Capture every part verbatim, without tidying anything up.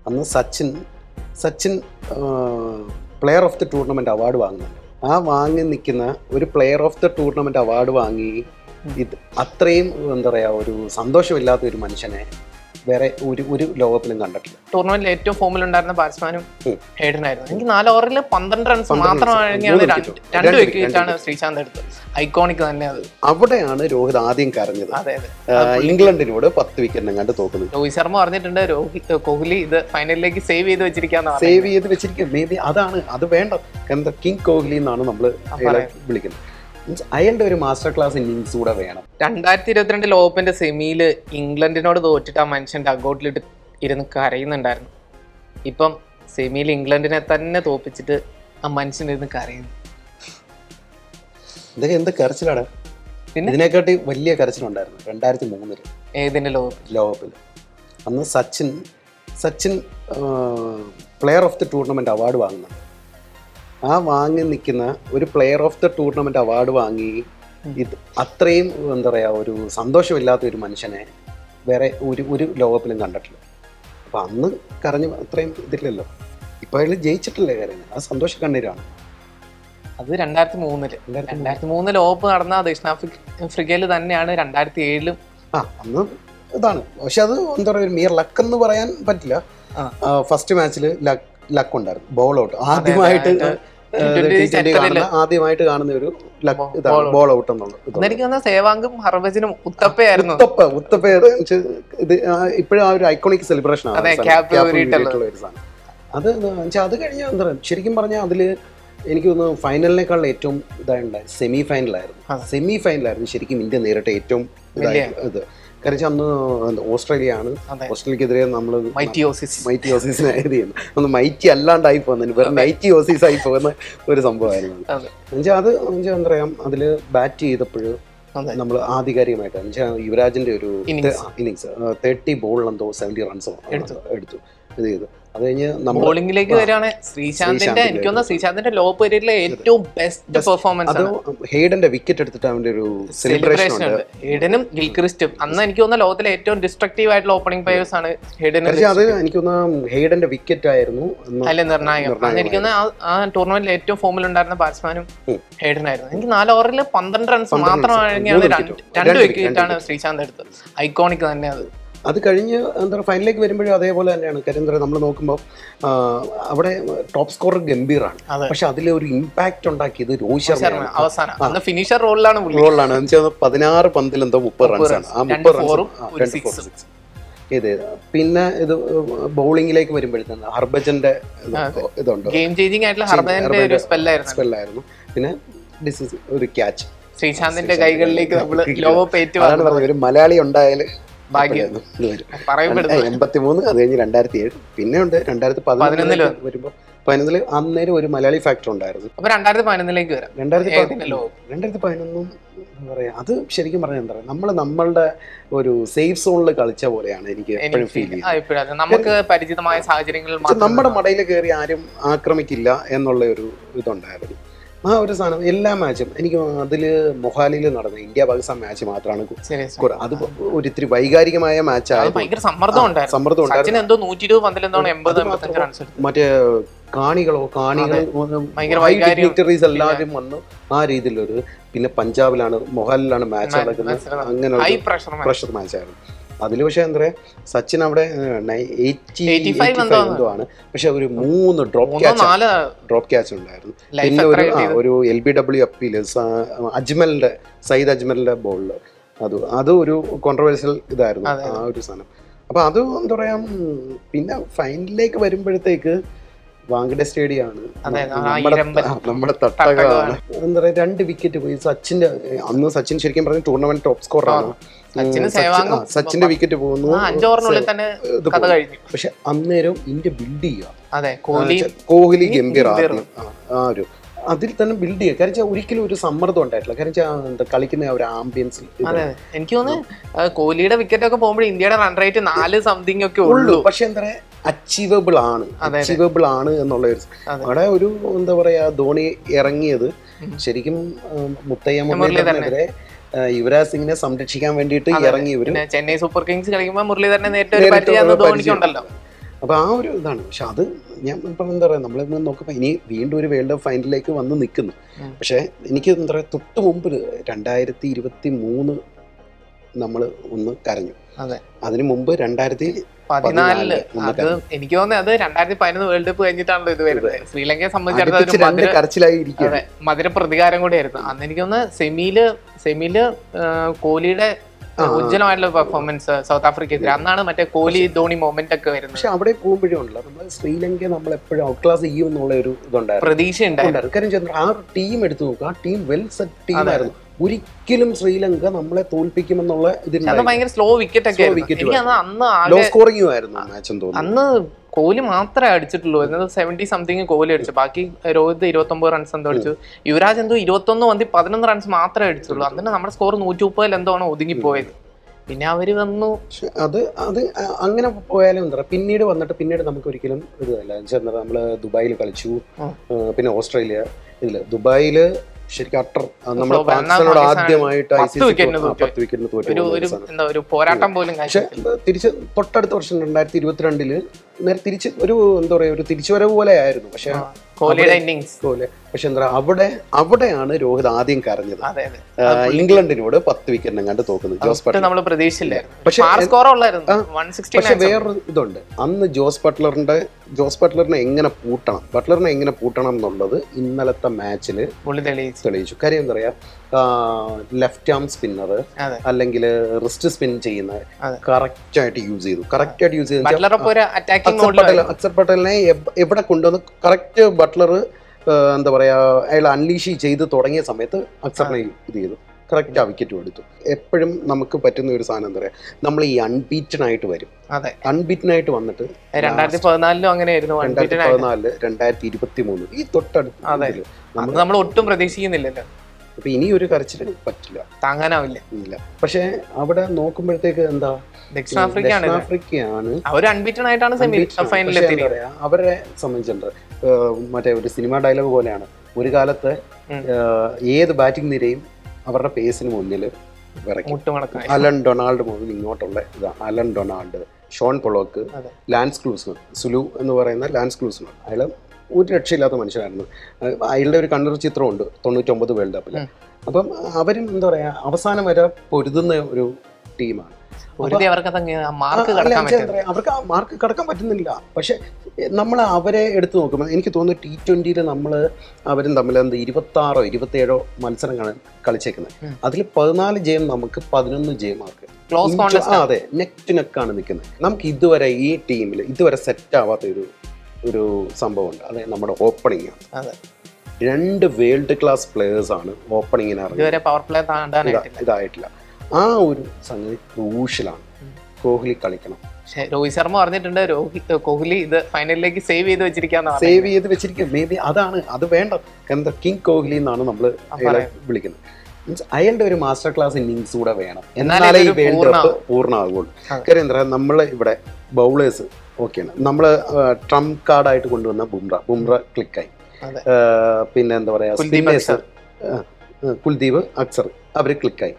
അന്ന് Sachin Sachin player of the tournament award വാങ്ങുന്നുണ്ട്. ആ വാങ്ങി നിൽക്കുന്ന ഒരു player of the tournament award വാങ്ങി ഇത് അത്രയും എന്താ പറയുക ഒരു സന്തോഷമില്ലാത്ത ഒരു മനുഷ്യനെ വേറെ ഒരു ഒരു ലോകത്തിലും കണ്ടിട്ടില്ല. ടൂർണമെന്റിൽ ഏറ്റവും ഫോമിലുണ്ടായിരുന്ന ബാറ്റ്സ്മാനും ഹേഡനായിരുന്നു. എനിക്ക് നാല് ഓവറിൽ പന്ത്രണ്ട് റൺസ് മാത്രമാണ് രണ്ട് വിക്കറ്റാണ് ശ്രീശാന്ത് എടുത്തത്. ഐക്കോണിക് തന്നെ അത്. അവിടെയാണ് രോഹിത് ആദ്യം കരഞ്ഞത്. ഇംഗ്ലണ്ടിനോട് പത്ത് വിക്കറ്റിനെ കണ്ട് തോക്കുന്നത്. രോഹിത് ശർമ്മ പറഞ്ഞിട്ടുണ്ട് രോഹിത് കോഹ്ലി ഇത് ഫൈനലിലേക്ക് സേവ് ചെയ്ത് വെച്ചിരിക്കാന്ന്. സേവ് ചെയ്ത് വെച്ചിരിക്കുക മേ ബി അതാണ് അത് വേണ്ട. എന്താ കിങ് കോഹ്ലി എന്നാണ് നമ്മൾ വിളിക്കുന്നത്. അയാളുടെ ഒരു മാസ്റ്റർ ക്ലാസ് ഇന്നിങ്സ് കൂടെ വേണം. രണ്ടായിരത്തി ഇരുപത്തിരണ്ട് ലോകകപ്പിന്റെ സെമിയില് ഇംഗ്ലണ്ടിനോട് തോറ്റിട്ട് ആ മനുഷ്യൻ ഡഗ്ഔട്ടിലിട്ട് ഇരുന്ന് കരയുന്നുണ്ടായിരുന്നു. ഇപ്പം സെമിയിൽ ഇംഗ്ലണ്ടിനെ തന്നെ തോപ്പിച്ചിട്ട് ആ മനുഷ്യൻ ഇരുന്ന് കരയുന്നു. ഇതൊക്കെ എന്ത് കരച്ചിലാണ്. പിന്നെ ഇതിനെക്കാട്ടി വലിയ കരച്ചിലുണ്ടായിരുന്നു രണ്ടായിരത്തി മൂന്നില്. ഏതിന്റെ ലോകകപ്പ് ലോകകപ്പിൽ അന്ന് Sachin Sachin player of the tournament award വാങ്ങുന്നുണ്ട്. ആ വാങ്ങി നിൽക്കുന്ന ഒരു player of the tournament award വാങ്ങി ഇത് അത്രയും എന്താ പറയുക ഒരു സന്തോഷമില്ലാത്ത ഒരു മനുഷ്യനെ വേറെ ഒരു ഒരു ലോകത്തിലും കണ്ടിട്ടില്ല. അപ്പം അന്ന് കരഞ്ഞ് അത്രയും ഇതില്ലല്ലോ. ഇപ്പം അയാൾ ജയിച്ചിട്ടില്ലേ കരഞ്ഞത്. അത് സന്തോഷ കണ്ണീരാണ്. അത് രണ്ടായിരത്തി മൂന്നില് രണ്ടായിരത്തി മൂന്ന് ലോകകപ്പ് നടന്ന ദക്ഷിണാഫ്രിക്കയിൽ തന്നെയാണ്. രണ്ടായിരത്തി ഏഴിലും ആ അന്ന് ഇതാണ്. പക്ഷെ അത് എന്താ പറയുക മിയർ ലക്ക് എന്ന് പറയാൻ പറ്റില്ല. ഫസ്റ്റ് മാച്ചിൽ ലക്ക് ലക്ക് ഉണ്ടായിരുന്നു. ബോൾ ഔട്ട് ആദ്യമായിട്ട് ആദ്യമായിട്ട് കാണുന്ന ഒരു ഇതാണ് ബോൾ ഔട്ട് എന്നുള്ളത്. സേവാങ്കും ഹർഭജനും ഉത്തപ്പയായിരുന്നു. ഉത്തപ്പ ഉത്തപ്പയുടെ ഇത് ഇപ്പോഴും ആ ഒരു ഐക്കോണിക് സെലിബ്രേഷൻ ആണ്. അത് അത് കഴിഞ്ഞാൽ എന്താ പറയുക ശരിക്കും പറഞ്ഞാൽ അതില് എനിക്ക് തോന്നുന്നു ഫൈനലിനേക്കാൾ ഏറ്റവും ഇതായിട്ടുണ്ടായി സെമി ഫൈനലായിരുന്നു. സെമി ഫൈനലായിരുന്നു ശരിക്കും ഇന്ത്യ നേരിട്ട ഏറ്റവും ഇത്. കാരണം അന്ന് ഓസ്ട്രേലിയ ആണ്. ഓസ്ട്രേലിയക്കെതിരെ നമ്മൾ മൈറ്റി ഓസീസിനെ എഴുതിയിരുന്നു. ഒന്ന് മൈറ്റി അല്ലാണ്ടായി പോകുന്നതിന് വെറും മൈറ്റി ഓസീസ് ആയി പോകുന്ന ഒരു സംഭവമായിരുന്നു. എന്നുവെച്ചാൽ അത് എന്നുവെച്ചാൽ എന്താ പറയാ അതില് ബാറ്റ് ചെയ്തപ്പോഴും നമ്മൾ ആധികാരികമായിട്ട് എന്നുവെച്ചാൽ യുവരാജിന്റെ ഒരു ഇന്നിങ്സ് തേർട്ടി ബോളിലെന്തോ സെവന്റി റൺസോ എടുത്തു ഇത് ചെയ്തു. അത് കഴിഞ്ഞ് ബോളിംഗിലേക്ക് വരികയാണ് ശ്രീശാന്തിന്റെ എനിക്ക് തോന്നുന്നു ശ്രീശാന്തിന്റെ ലോ പീരിയഡിലെ ഏറ്റവും ബെസ്റ്റ് പെർഫോമൻസ് അത് ഹെയ്ഡന്റെ വിക്കറ്റ് എടുത്തിട്ട് അവന്റെ ഒരു സെലിബ്രേഷൻ ഉണ്ട്. ഹെയ്ഡനും ഗിൽക്രിസ്റ്റും അന്ന് എനിക്ക് തോന്നുന്ന ലോകത്തിലെ ഏറ്റവും ഡിസ്ട്രക്റ്റീവ് ആയിട്ടുള്ള ഓപ്പണിംഗ് പ്ലേയേഴ്സ് ആണ് ഹെയ്ഡൻ. അത് എനിക്ക് തോന്നുന്നു ഹെയ്ഡന്റെ വിക്കറ്റ് ആയിരുന്നു അല്ലെ നിർണായകം. എനിക്ക് തോന്നുന്നു ആ ടൂർണമെന്റിൽ ഏറ്റവും ഫോമിൽ ഉണ്ടായിരുന്ന ബാറ്റ്സ്മാനും ഹെയ്ഡൻ ആയിരുന്നു. എനിക്ക് നാല് ഓവറിൽ പന്ത്രണ്ട് റൺസ് മാത്രമാണ് രണ്ട് വിക്കറ്റാണ് ശ്രീശാന്ത് എടുത്തത്. ഐക്കോണിക് തന്നെ അത്. അത് കഴിഞ്ഞ് എന്താ പറയുക ഫൈനലിലേക്ക് വരുമ്പോഴും അതേപോലെ തന്നെയാണ്. കാര്യം എന്താ പറയുക നമ്മൾ നോക്കുമ്പോൾ അവിടെ ടോപ്പ് സ്കോറർ ഗംഭീറാണ്. പക്ഷെ അതിൽ ഒരു ഇമ്പാക്ട് ഉണ്ടാക്കിയത് രോഹിത് ശർമ്മ ഫിനിഷർ റോളിലാണ് റോളിലാണ് എന്ന് വെച്ചാൽ പതിനാറ് പന്തിൽ എന്തോ മുപ്പത് റൺസാണ്. ആ മുപ്പത് റൺസ് ഇത് പിന്നെ ഇത് ബൗളിങ്ങിലേക്ക് വരുമ്പോഴത്തേന് ഹർഭജന്റെ ഇതുണ്ട്. സ്പെല്ലായിരുന്നു. പിന്നെ ഡിസിസ് ഒരു ക്യാച്ച് ശ്രീശാന്തിന്റെ കൈകളിലേക്ക് ഒരു മലയാളി ഉണ്ടായാല് എൺപത്തി മൂന്ന് അത് കഴിഞ്ഞ് രണ്ടായിരത്തി ഏഴ് പിന്നെ ഉണ്ട് രണ്ടായിരത്തി പതിനൊന്നില് വരുമ്പോ പതിനൊന്നില് അന്നേരം ഒരു മലയാളി ഫാക്ടർ ഉണ്ടായിരുന്നു. രണ്ടായിരത്തി പതിനൊന്നിലേക്ക് വരാം. രണ്ടായിരത്തി പതിനൊന്നും എന്താ പറയാ അത് ശരിക്കും പറഞ്ഞാൽ എന്താ പറയാ നമ്മള് നമ്മളുടെ ഒരു സേഫ് സോണിൽ കളിച്ച പോലെയാണ് എനിക്ക് എപ്പോഴും ഫീൽ ചെയ്യുന്നത്. നമുക്ക് പരിചിതമായ സാഹചര്യങ്ങളിൽ നമ്മുടെ മടയിൽ കയറി ആരും ആക്രമിക്കില്ല എന്നുള്ള ഒരു ഇതുണ്ടായിരുന്നു. ആ ഒരു സാധനം എല്ലാ മാച്ചും എനിക്ക് അതില് മൊഹാലിയിൽ നടന്ന ഇന്ത്യ പാകിസ്ഥാൻ മാച്ച് മാത്രമാണ് അത് ഒരു ഇത്തിരി വൈകാരികമായ മാച്ചായിരുന്നു. സമ്മർദ്ദം മറ്റേ കാണികളോ കാണികൾ എല്ലാവരും വന്നു ആ രീതിയിലൊരു. പിന്നെ പഞ്ചാബിലാണ് മൊഹാലിലാണ് മാച്ച് നടക്കുന്നത്. അങ്ങനെ പ്രഷർ മാച്ചായിരുന്നു അതിൽ. പക്ഷെ എന്താ പറയാ സച്ചിൻ അവിടെ എന്തോ ആണ്. പക്ഷെ ഒരു മൂന്ന് ഡ്രോപ്പ് ക്യാച്ച് ഡ്രോപ്പ് ക്യാച്ച് ഉണ്ടായിരുന്നു. പിന്നെ ഒരു ഒരു എൽ ബി ഡബ്ല്യു അപ്പീല് അജ്മലിന്റെ സയ്യിദ് അജ്മലിന്റെ ബോളില് അത് അത് ഒരു കോൺട്രവേഴ്സ്യൽ ഇതായിരുന്നു ആ ഒരു സാധനം. അപ്പൊ അത് എന്താ പറയാ പിന്നെ ഫൈനലിലേക്ക് വരുമ്പോഴത്തേക്ക് വാങ്കഡെ സ്റ്റേഡിയമാണ് നമ്മുടെ തട്ടകമാണ്. എന്താ പറയാ രണ്ട് വിക്കറ്റ് പോയി സച്ചിന്റെ. അന്ന് സച്ചിൻ ശരിക്കും പറഞ്ഞ ടൂർണമെന്റ് ടോപ്പ് സ്കോറാണ്. സച്ചിന്റെ വിക്കറ്റ് പോകുന്നു. പക്ഷെ അന്നേരം ഇന്ത്യ ബിൽഡ് ചെയ്യുക. കോഹ്ലി ഗംഭീർ ആ ഒരു അതിൽ തന്നെ ബിൽഡ് ചെയ്യുക. കാരണം ഒരിക്കലും ഒരു സമ്മർദ്ദം ഉണ്ടായിട്ടില്ല. കാരണം കളിക്കുന്ന ഒരു ആംബിയൻസിൽ എനിക്ക് തോന്നുന്നു കോഹ്ലിയുടെ വിക്കറ്റ് ഒക്കെ പോകുമ്പോൾ ഇന്ത്യയുടെ റൺ റേറ്റ് നാല് സംതിങ് ഒക്കെ ഉള്ളൂ. പക്ഷെ എന്താ പറയാ അച്ചീവബിൾ ആണ് അച്ചീവബിൾ ആണ് എന്നുള്ള ഒരു അവിടെ ഒരു എന്താ പറയാ ധോണി ഇറങ്ങിയത് ശരിക്കും മുത്തയ്യ മുരളീധരനെതിരെ യുവരാജ് സിംഗിനെ സംരക്ഷിക്കാൻ വേണ്ടിയിട്ട് ഇറങ്ങിയവര്. ചെന്നൈ സൂപ്പർ കിങ്സ് കളിക്കുമ്പോൾ മുരളീധരനെ നേരിട്ട് അപ്പോൾ ആ ഒരു ഇതാണ്. പക്ഷെ അത് ഞാൻ ഇപ്പം എന്താ പറയുക, നമ്മളിന്ന് നോക്കുമ്പോൾ ഇനി വീണ്ടും ഒരു വേൾഡ് കപ്പ് ഫൈനലിലേക്ക് വന്ന് നിൽക്കുന്നു. പക്ഷേ എനിക്ക് എന്താ പറയുക, തൊട്ട് മുമ്പ് രണ്ടായിരത്തി ഇരുപത്തി മൂന്ന് നമ്മൾ ഒന്ന് കരഞ്ഞു. അതിന് മുമ്പ് രണ്ടായിരത്തി പതിനാലില് അത് എനിക്ക് തോന്നുന്നത് അത് രണ്ടായിരത്തി പതിനൊന്ന് വേൾഡ് കപ്പ് കഴിഞ്ഞിട്ടാണല്ലോ ഇത് വരുന്നത്. ശ്രീലങ്കയെ സംബന്ധിച്ചിടത്തോളം മധുര പ്രതികാരം കൂടിയായിരുന്നു അന്ന്. എനിക്ക് തോന്നുന്നത് സെമിയില് സെമിയില് കോഹ്ലിയുടെ ഉജ്ജ്വലമായിട്ടുള്ള പെർഫോമൻസ് സൗത്ത് ആഫ്രിക്കെതിരെ അന്നാണ് മറ്റേ കോഹ്ലി ധോണി മൊമെന്റ് ഒക്കെ വരുന്നത്. പക്ഷെ അവിടെ പോകുമ്പോഴേ ഉണ്ടല്ലോ നമ്മൾ ശ്രീലങ്കയെ നമ്മൾ എപ്പോഴും ഔട്ട് ക്ലാസ് ചെയ്യും എന്നുള്ള ഒരു ഇതുണ്ടായിരുന്നു, പ്രതീക്ഷ ഉണ്ടായിരുന്നു. കാര്യം ചന്ദ്ര ആ ടീം എടുത്തു നോക്കുക, ആ ടീം വെൽ സെറ്റ് ടീമായിരുന്നു. ഒരിക്കലും ശ്രീലങ്ക നമ്മളെ തോൽപ്പിക്കുമെന്നുള്ള ഭയങ്കര സ്ലോ വിക്കറ്റ് ഒക്കെ ലോ സ്കോറിംഗും ആയിരുന്നു മാച്ച് എന്ന് തോന്നുന്നു. അന്ന് കോഹ്ലി മാത്രമേ അടിച്ചിട്ടുള്ളൂ. എന്നത് സെവന്റി സംതിങ് കോഹ്ലി അടിച്ചു, ബാക്കി രോഹിത് ഇരുപത്തി ഒമ്പത് റൺസ് എന്തോ അടിച്ചു, യുവരാജ് എന്തോ ഇരുപത്തി ഒന്ന് വന്നി പതിനൊന്ന് റൺസ് മാത്രമേ അടിച്ചുള്ളൂ. അതിന് നമ്മുടെ സ്കോർ നൂറ്റി മുപ്പതിൽ എന്തോ ആണ് ഒതുങ്ങിപ്പോയത്. പിന്നെ അവര് വന്നു. അത് അത് അങ്ങനെ പോയാലും എന്താ പറയുക, പിന്നീട് വന്നിട്ട് പിന്നീട് നമുക്ക് ഒരിക്കലും ഇതല്ല. എന്താ നമ്മള് ദുബായിൽ കളിച്ചു, പിന്നെ ഓസ്ട്രേലിയ ഇതില് ദുബായില് ശരിക്കും അട്ടർ നമ്മൾ പാകിസ്ഥാനോട് ആദ്യമായിട്ട് പത്ത് വിക്കറ്റിന് തോറ്റു. പോരാട്ടം പോലും. പക്ഷെ തിരിച്ച് തൊട്ടടുത്ത വർഷം രണ്ടായിരത്തി ഇരുപത്തിരണ്ടില് നേരെ തിരിച്ച് ഒരു എന്താ പറയാ ഒരു തിരിച്ചുവരവ് പോലെ ആയിരുന്നു. പക്ഷെ പക്ഷെ എന്താ അവിടെ അവിടെയാണ് രോഹിത് ആദ്യം കരഞ്ഞത്. ഇംഗ്ലണ്ടിനോട് പത്ത് വിക്കറ്റിനെ കണ്ട് തോക്കുന്നത് ജോസ് ബട്ട്ലർ. പക്ഷെ വേറൊരു ഇതുണ്ട്, അന്ന് ജോസ് ബട്ട്ലറിന്റെ ജോസ് ബട്ട്ലറിനെ എങ്ങനെ പൂട്ടണം ബട്ട്ലറിനെ എങ്ങനെ പൂട്ടണം എന്നുള്ളത് ഇന്നലത്തെ മാച്ചിൽ തെളിയിച്ചു. കാര്യം എന്താ പറയാ, ലെഫ്റ്റ് ആം സ്പിന്നർ അല്ലെങ്കിൽ റിസ്റ്റ് സ്പിൻ ചെയ്യുന്ന കറക്റ്റ് ആയിട്ട് യൂസ് ചെയ്തു. കറക്റ്റ് ആയിട്ട് യൂസ് ചെയ്തു. അക്സർ പട്ടേലിനെ എവിടെ കൊണ്ടുവന്ന് കറക്റ്റ് ബട്ട്ലർ എന്താ പറയാ അയാൾ അൺലീഷ് ചെയ്ത് തുടങ്ങിയ സമയത്ത് അക്സറിനെ ഇത് ചെയ്തു, കറക്റ്റ് ആ വിക്കറ്റും എടുത്തു. എപ്പോഴും നമുക്ക് പറ്റുന്ന ഒരു സാധനം എന്താ പറയാ, നമ്മൾ ഈ അൺബീറ്റൻ ആയിട്ട് വരും. അൺബീറ്റൻ ആയിട്ട് വന്നിട്ട് രണ്ടായിരത്തി പതിനാലിലും അങ്ങനെയായിരുന്നു. രണ്ടായിരത്തി പതിനാലില് രണ്ടായിരത്തി ഇരുപത്തി മൂന്ന് ഈ തൊട്ടടുത്ത് നമ്മൾ ഒട്ടും പ്രതീക്ഷിക്കുന്നില്ലല്ലോ. അപ്പൊ ഇനി ഒരു കരച്ചില് പറ്റില്ല, താങ്ങാനാവില്ല. ഇല്ല. പക്ഷെ അവിടെ നോക്കുമ്പോഴത്തേക്ക് എന്താ ദക്ഷിണാഫ്രിക്കയാണ് അവരെ സംബന്ധിച്ചിട്ടുണ്ട്. മറ്റേ ഒരു സിനിമ ഡയലോഗ് പോലെയാണ്, ഒരു കാലത്ത് ഏത് ബാറ്റിംഗ് നിരയും അവരുടെ പേസിന് മുന്നിൽ വിറയ്ക്കും. അലൻ ഡൊണാൾഡ് മുതൽ ഇങ്ങോട്ടുള്ള ഇതാണ്. Allan Donald, Shaun Pollock, Lance Klusener, Zulu എന്ന് പറയുന്ന ലാൻസ് ക്ലൂസ്മൻ, അയാൾ ഒരു രക്ഷയില്ലാത്ത മനുഷ്യനായിരുന്നു. അയാളുടെ ഒരു കണ്ണൂർ ചിത്രമുണ്ട് തൊണ്ണൂറ്റൊമ്പത് വേൾഡ് കപ്പിൽ. അപ്പം അവരും എന്താ പറയാ അവസാനം വരെ പൊരുതുന്ന ഒരു ടീമാണ്. അവർക്ക് ആ മാർക്ക് കടക്കാൻ പറ്റുന്നില്ല. പക്ഷെ നമ്മൾ അവരെ എടുത്തു നോക്കുമ്പോൾ എനിക്ക് തോന്നുന്നു ടി ട്വന്റിയിൽ നമ്മൾ അവരും തമ്മിൽ എന്താ ഇരുപത്തി ആറോ ഇരുപത്തി ഏഴോ മത്സരങ്ങളാണ് കളിച്ചേക്കുന്നത്. അതിൽ പതിനാല് ജയം നമുക്ക്, പതിനൊന്ന് ജയം അവർക്ക്. അതെ, നെക്ക് ടു നെക്കാണ് നിൽക്കുന്നത്. നമുക്ക് ഇതുവരെ ഈ ടീമിൽ ഇതുവരെ സെറ്റ് ആവാത്ത ഒരു ഒരു സംഭവമുണ്ട്, അതായത് നമ്മുടെ ഓപ്പണിംഗ് ആണ്. രണ്ട് വേൾഡ് ക്ലാസ് പ്ലേയേഴ്സ് ആണ് ഓപ്പണിങ്ങിന് ഇതായിട്ടില്ല. ആ ഒരു സംഗതി ക്രൂഷ്യലാണ്. കോഹ്ലി കളിക്കണം. രോഹിത് ശർമ്മ പറഞ്ഞിട്ടുണ്ട് രോഹിത് കോഹ്ലി ഇത് ഫൈനലിലേക്ക് സേവ് ചെയ്ത് വെച്ചിരിക്കാന്ന്. സേവ് ചെയ്ത് വെച്ചിരിക്കുക മേ ബി അതാണ് അത് വേണ്ട. എന്താ കിങ് കോഹ്ലി എന്നാണ് നമ്മൾ അയാളെ വിളിക്കുന്നത്. മീൻസ് അയാളുടെ ഒരു മാസ്റ്റർ ക്ലാസ് ഇന്നിങ്സ് കൂടെ വേണം, എന്നാലേ ഈ വേൾഡ് കപ്പ് പൂർണ്ണമാകുള്ളൂ. കാര്യം എന്താ, നമ്മൾ ഇവിടെ ബൗളേഴ്സ് ഓക്കെയാണ്. നമ്മൾ ട്രംപ് കാർഡായിട്ട് കൊണ്ടുവന്ന ബുംറ ബുംറ ക്ലിക്കായി. പിന്നെ എന്താ പറയാ സ്പിന്നേഴ്സ് കുൽദീപ്, അക്സർ അവര് ക്ലിക്കായി.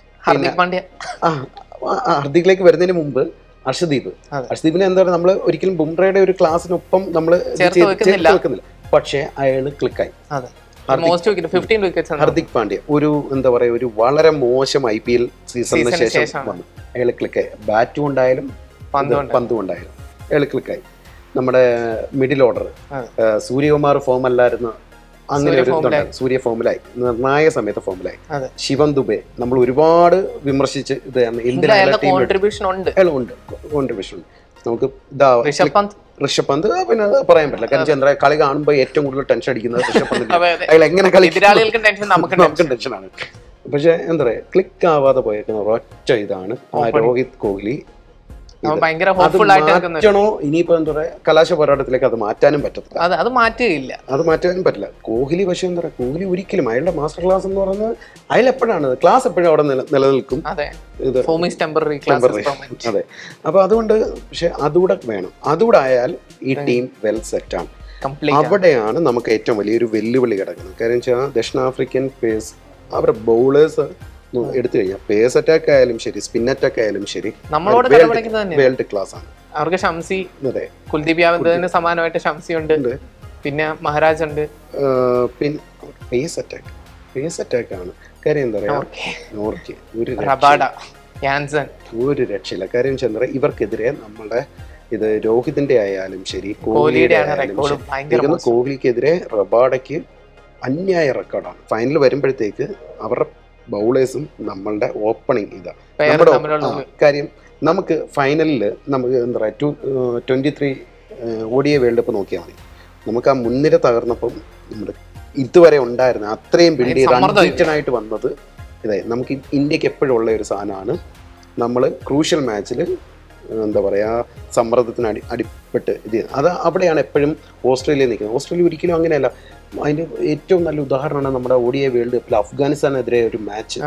ഹർദിക്കിലേക്ക് വരുന്നതിന് മുമ്പ് അർഷദീപ് അർഷദീപിനെ എന്താ പറയുക, നമ്മൾ ഒരിക്കലും ബുംറയുടെ ഒരു ക്ലാസ്സിനൊപ്പം നമ്മൾ വെക്കുന്നില്ല. പക്ഷെ അയാള് ക്ലിക്കായി. ഹർദിക് പാണ്ഡ്യ ഒരു എന്താ പറയാ ഒരു വളരെ മോശം ഐ പി എൽ സീസണിന് ശേഷം വന്നു. അയാള് ക്ലിക്കായി. ബാറ്റും ഉണ്ടായാലും പന്തും ഉണ്ടായാലും അയാള് ക്ലിക്കായി. നമ്മുടെ മിഡിൽ ഓർഡർ സൂര്യകുമാർ ഫോം അല്ലായിരുന്നു, അങ്ങനെ ഒരു സൂര്യ ഫോമിലായി, നിർണായക സമയത്ത് ഫോമിലായി. ശിവം ദുബെ നമ്മൾ ഒരുപാട് വിമർശിച്ച് ഇത് കോൺട്രിബ്യൂഷൻ ഉണ്ട് കോൺട്രിബ്യൂഷൻ ഉണ്ട് നമുക്ക്. ഇതാ ഋഷഭ് പന്ത് പിന്നെ പറയാൻ പറ്റില്ല. കാരണം ചന്ദ്ര കളി കാണുമ്പോൾ ഏറ്റവും കൂടുതൽ ടെൻഷൻ അടിക്കുന്നത് ഋഷഭ് പന്ത്. അയാൾ എങ്ങനെ കളിക്കും നമുക്കും ടെൻഷനാണ്. പക്ഷെ എന്താ പറയാ ക്ലിക്ക് ആവാതെ പോയേക്കുന്ന ഒറ്റ ഇതാണ് ആ രോഹിത് കോഹ്ലി. മാറ്റണോ ഇനിയിപ്പോ എന്താ പറയാ കലാശ പോരാട്ടത്തിലേക്ക് അത് മാറ്റാനും പറ്റത്തില്ല. അത് മാറ്റുകയില്ല, അത് മാറ്റാനും പറ്റില്ല. കോഹ്ലി പക്ഷെ എന്താ പറയാ കോഹ്ലി ഒരിക്കലും അയാളുടെ മാസ്റ്റർ ക്ലാസ് എന്ന് പറയുന്നത് അയാൾ എപ്പോഴാണ് ക്ലാസ് എപ്പോഴും അവിടെ നിലനിൽക്കും. ഇത് അതെ. അപ്പൊ അതുകൊണ്ട് പക്ഷെ അതുകൂടെ വേണം. അതുകൂടെ ആയാൽ ഈ ടീം വെൽ സെറ്റ് ആണ്. അവിടെയാണ് നമുക്ക് ഏറ്റവും വലിയൊരു വെല്ലുവിളി കിടക്കുന്നത്. കാര്യം വെച്ചാൽ ദക്ഷിണാഫ്രിക്കൻ പേസ് അവരുടെ ബൗളേഴ്സ് എടുത്തു കഴിഞ്ഞാൽ പേസ് അറ്റാക്ക് ആയാലും ശരി സ്പിൻ അറ്റാക്ക് ആയാലും ശരി വേൾഡ് ക്ലാസ് ആണ്. അവർക്ക് ഷംസി, കുൽദീപ് യാദവിന് സമാനമായിട്ട് ഷംസി ഉണ്ട്, പിന്നെ മഹാരാജ് ഉണ്ട്, പിന്നെ പേസ് അറ്റാക്ക് പേസ് അറ്റാക്ക് ആണ്. കാര്യം എന്താ പറയാ, നോർക്കെ ഒരു ഒരു രക്ഷയില്ല. കാര്യം ചന്ദ്ര, ഇവർക്കെതിരെ നമ്മുടെ ഇത് രോഹിതിന്റെ ആയാലും ശരി, കോഹ്ലിയുടെ ആയാലും ശരി, കോഹ്ലിക്കെതിരെ റബാഡയ്ക്ക് അന്യായ റെക്കോർഡാണ്. ഫൈനൽ വരുമ്പോഴത്തേക്ക് അവരുടെ ബൗളേഴ്സും നമ്മളുടെ ഓപ്പണിങ് ഇതാ നമ്മുടെ കാര്യം. നമുക്ക് ഫൈനലിൽ നമുക്ക് എന്താ പറയുക, two twenty three O D I world cup നോക്കിയാൽ മതി. നമുക്ക് ആ മുൻനിര തകർന്നപ്പം നമ്മുടെ ഇതുവരെ ഉണ്ടായിരുന്ന അത്രയും ബിൽഡ് ചെയ്ത് അൺബീറ്റൻ ആയിട്ട് വന്നത് ഇതായി. നമുക്ക് ഇന്ത്യക്ക് എപ്പോഴും ഉള്ള ഒരു സാധനമാണ്, നമ്മൾ ക്രൂഷ്യൽ മാച്ചിൽ എന്താ പറയുക സമ്മർദ്ദത്തിന് അടി അടിപ്പെട്ട് ഇത് അത് അവിടെയാണ് എപ്പോഴും ഓസ്ട്രേലിയ നിൽക്കുന്നത്. ഓസ്ട്രേലിയ ഒരിക്കലും അങ്ങനെയല്ല. അതിൻ്റെ ഏറ്റവും നല്ല ഉദാഹരണമാണ് നമ്മുടെ ഒ ഡി ഐ വേൾഡ് കപ്പിൽ അഫ്ഗാനിസ്ഥാനെതിരെ ഒരു മാച്ച്.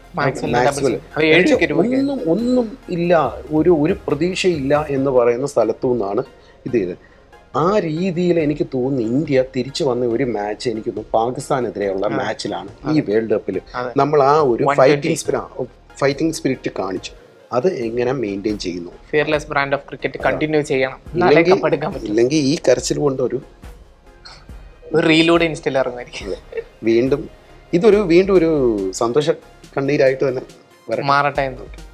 ഒന്നും ഒന്നും ഇല്ല, ഒരു ഒരു പ്രതീക്ഷയില്ല എന്ന് പറയുന്ന സ്ഥലത്തു നിന്നാണ് ഇത് ചെയ്തത്. ആ രീതിയിൽ എനിക്ക് തോന്നുന്നു ഇന്ത്യ തിരിച്ചു വന്ന ഒരു മാച്ച് എനിക്ക് തോന്നുന്നു പാകിസ്ഥാനെതിരെയുള്ള മാച്ചിലാണ് ഈ വേൾഡ് കപ്പിൽ നമ്മൾ ആ ഒരു ഫൈറ്റിംഗ് സ്പിരിറ്റ് ഫൈറ്റിംഗ് സ്പിരിറ്റ് കാണിച്ചു. അത് എങ്ങനെ മെയിൻറ്റെയിൻ ചെയ്യുന്നു? Fearless brand of cricket continue ചെയ്യണം. ഇല്ലെങ്കിൽ ഈ കരച്ചിൽ കൊണ്ട് ഒരു റീലൂടെ ഇൻസ്റ്റയിൽ ഇറങ്ങുമായിരിക്കും. വീണ്ടും ഇതൊരു വീണ്ടും ഒരു സന്തോഷ കണ്ണീരായിട്ട് തന്നെ മാറട്ടെ എന്ന്